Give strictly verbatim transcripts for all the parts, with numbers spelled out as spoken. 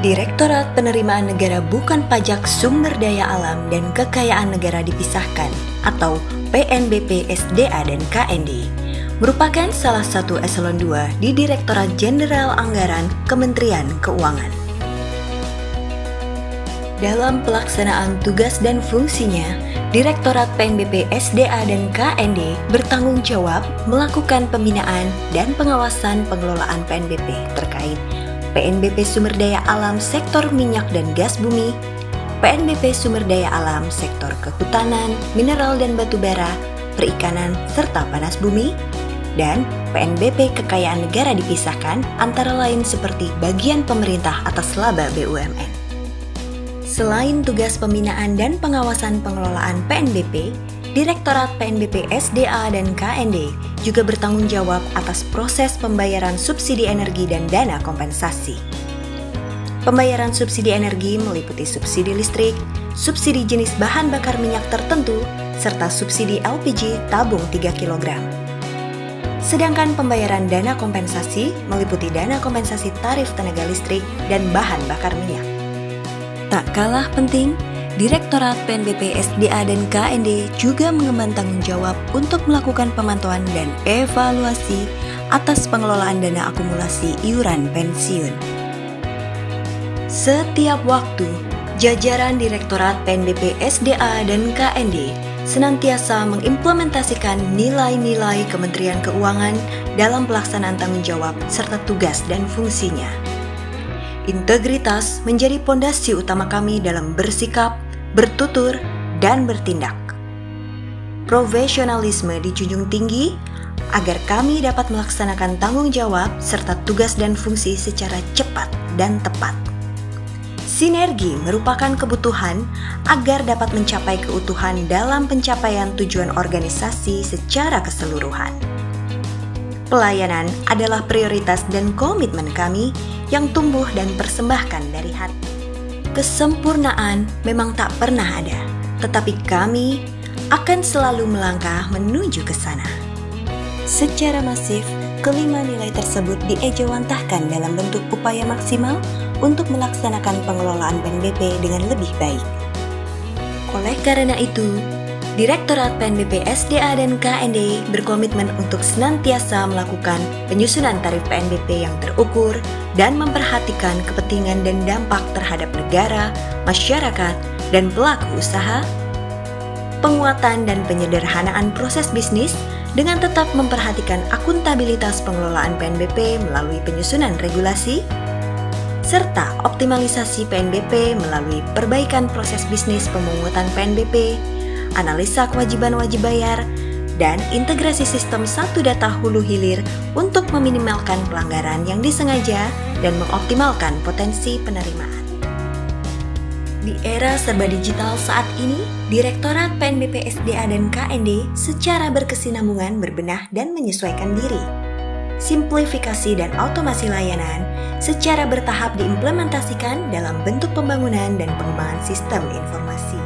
Direktorat Penerimaan Negara Bukan Pajak Sumber Daya Alam dan Kekayaan Negara Dipisahkan atau P N B P S D A dan K N D merupakan salah satu eselon dua di Direktorat Jenderal Anggaran Kementerian Keuangan. Dalam pelaksanaan tugas dan fungsinya, Direktorat P N B P S D A dan K N D bertanggung jawab melakukan pembinaan dan pengawasan pengelolaan P N B P terkait P N B P Sumber Daya Alam Sektor Minyak dan Gas Bumi, P N B P Sumber Daya Alam Sektor Kehutanan, Mineral dan Batubara, Perikanan, serta Panas Bumi, dan P N B P Kekayaan Negara Dipisahkan antara lain seperti bagian pemerintah atas laba B U M N. Selain tugas pembinaan dan pengawasan pengelolaan P N B P, Direktorat P N B P S D A dan K N D juga bertanggung jawab atas proses pembayaran subsidi energi dan dana kompensasi. Pembayaran subsidi energi meliputi subsidi listrik, subsidi jenis bahan bakar minyak tertentu, serta subsidi L P G tabung tiga kilogram. Sedangkan pembayaran dana kompensasi meliputi dana kompensasi tarif tenaga listrik dan bahan bakar minyak. Tak kalah penting, Direktorat P N B P S D A dan K N D juga mengemban tanggung jawab untuk melakukan pemantauan dan evaluasi atas pengelolaan dana akumulasi iuran pensiun. Setiap waktu, jajaran Direktorat P N B P S D A dan K N D senantiasa mengimplementasikan nilai-nilai Kementerian Keuangan dalam pelaksanaan tanggung jawab serta tugas dan fungsinya. Integritas menjadi pondasi utama kami dalam bersikap, bertutur, dan bertindak. Profesionalisme dijunjung tinggi agar kami dapat melaksanakan tanggung jawab serta tugas dan fungsi secara cepat dan tepat. Sinergi merupakan kebutuhan agar dapat mencapai keutuhan dalam pencapaian tujuan organisasi secara keseluruhan. Pelayanan adalah prioritas dan komitmen kami yang tumbuh dan persembahkan dari hati. Kesempurnaan memang tak pernah ada, tetapi kami akan selalu melangkah menuju ke sana. Secara masif, kelima nilai tersebut diejawantahkan dalam bentuk upaya maksimal untuk melaksanakan pengelolaan P N B P dengan lebih baik. Oleh karena itu, Direktorat P N B P S D A dan K N D berkomitmen untuk senantiasa melakukan penyusunan tarif P N B P yang terukur dan memperhatikan kepentingan dan dampak terhadap negara, masyarakat, dan pelaku usaha, penguatan dan penyederhanaan proses bisnis dengan tetap memperhatikan akuntabilitas pengelolaan P N B P melalui penyusunan regulasi, serta optimalisasi P N B P melalui perbaikan proses bisnis pemungutan P N B P, analisa kewajiban wajib bayar, dan integrasi sistem satu data hulu hilir untuk meminimalkan pelanggaran yang disengaja dan mengoptimalkan potensi penerimaan. Di era serba digital saat ini, Direktorat P N B P S D A dan K N D secara berkesinambungan berbenah dan menyesuaikan diri. Simplifikasi dan otomasi layanan secara bertahap diimplementasikan dalam bentuk pembangunan dan pengembangan sistem informasi.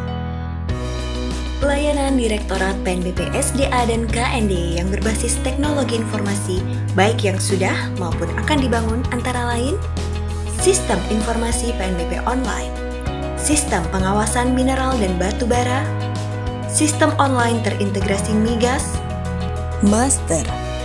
Pelayanan Direktorat P N B P S D A dan K N D yang berbasis teknologi informasi, baik yang sudah maupun akan dibangun antara lain Sistem Informasi P N B P Online, Sistem Pengawasan Mineral dan Batubara, Sistem Online Terintegrasi Migas, Master,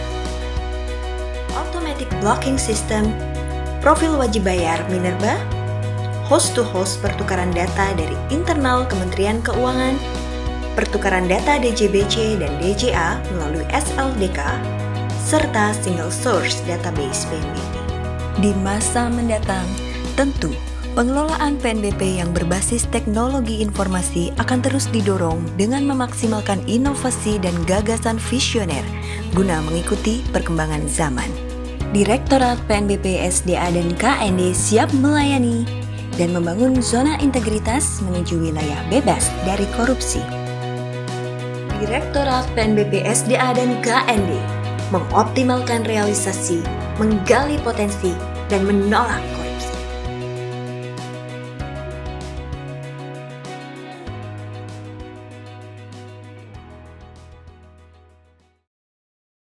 Automatic Blocking System, Profil Wajib Bayar Minerba, Host-to-Host pertukaran data dari internal Kementerian Keuangan, pertukaran data D J B C dan D J A melalui S L D K, serta Single Source Database P N B P. Di masa mendatang, tentu pengelolaan P N B P yang berbasis teknologi informasi akan terus didorong dengan memaksimalkan inovasi dan gagasan visioner guna mengikuti perkembangan zaman. Direktorat P N B P S D A dan K N D siap melayani dan membangun zona integritas menuju wilayah bebas dari korupsi. Direktorat P N B P S D A dan K N D mengoptimalkan realisasi, menggali potensi, dan menolak korupsi.